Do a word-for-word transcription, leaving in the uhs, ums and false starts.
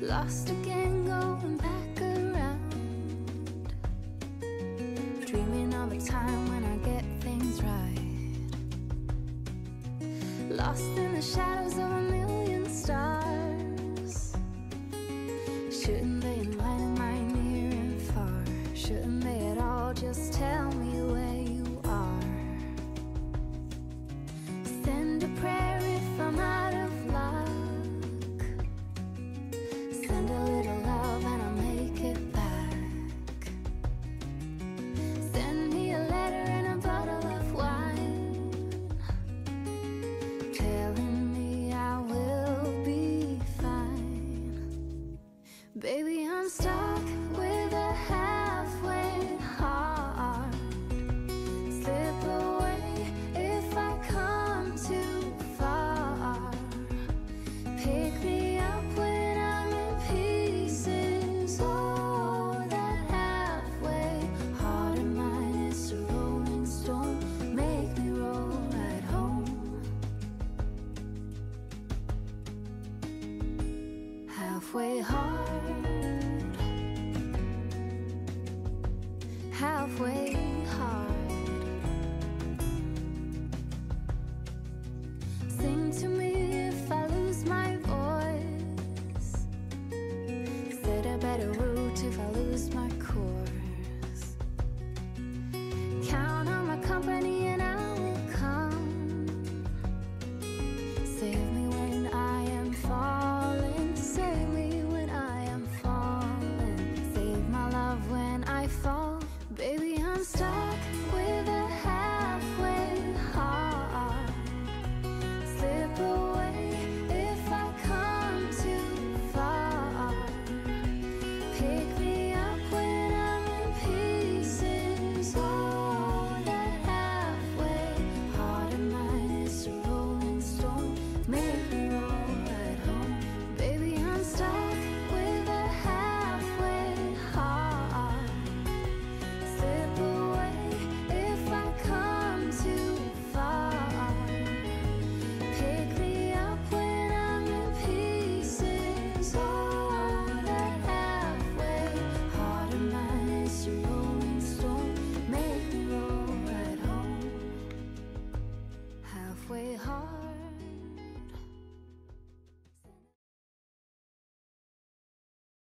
Lost again, going back around, dreaming of a time when I get things right. Lost in the shadows of a million stars. Shouldn't they enlighten my near and far? Shouldn't they at all just tell me where you are? Send a prayer if I'm out of luck. Send a little love and I'll make it back. Send me a letter and a bottle of wine, telling me I will be fine. Baby, I'm stuck with a halfway heart. Slip away if I come too far. Pick me up when I'm in pieces. Oh, that halfway heart of mine is a rolling stone. Make me roll right home. Halfway hard, halfway hard. Sing to me if I lose my voice. Set a better route if I lose my course. Count on my company and I will come. Save me when I am falling. Save me when I am falling. Save my love when I fall. Baby, I'm stuck with a halfway heart. Slip away if I come too far. Pick me up when I'm in pieces. Oh, that halfway heart of mine is a rolling stone. Make me roll right home. Baby, I'm stuck with a halfway heart. Slip away if I come too far. Pick me up when I'm in pieces. Oh, that halfway heart of mine is a rolling stone. Make me roll right home. Halfway heart.